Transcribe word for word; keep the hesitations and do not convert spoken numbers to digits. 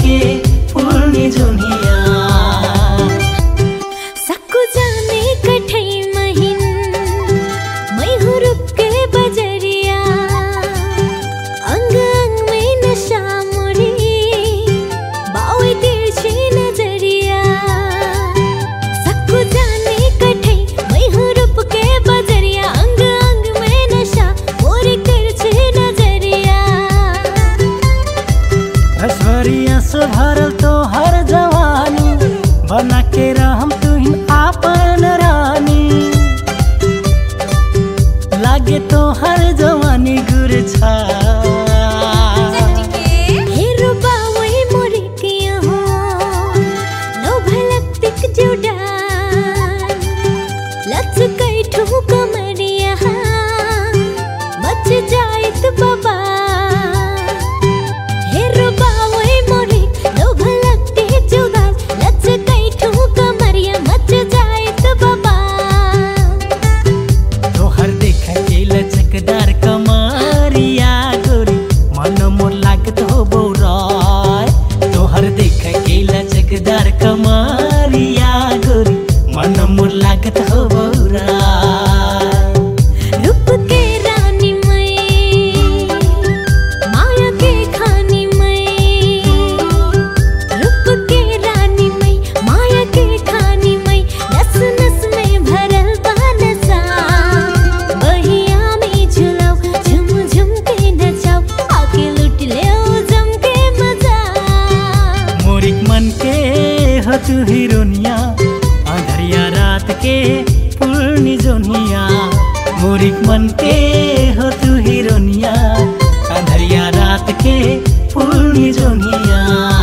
के फूलनी जोनिया। सक्कु जाने कठै महिन मैं हूँ रूप के बजरिया, अंग अंग में नशा मोरी बावे तिरछी नजरिया। सक्कु जाने कठै मैं हूँ रूप के बजरिया, अंग अंग में नशा मोरी तिरछी नजरिया। ऐश्वर्या से भरल तो हर जवानी, बना के रहम तुहिन आपन रानी। लागे तो हर जवानी गुर छा लचकदार कमरिया गोरी मन मोर लागत हो बौराय। तोहर देख के लचकदार कमरिया गोरी मन मोर लागत हो बौराय। रूप के रानी मैं माया के खानी मैं, रूप के रानी मैं माया के खानी मैं। नस नस में भरल बा नशा, मन के हो तू हीरोनिया, अंधरिया रात के फूलनी जोनिया। मोरिक मन के हो तू हीरोनिया, अंधरिया रात के फूलनी जोनिया।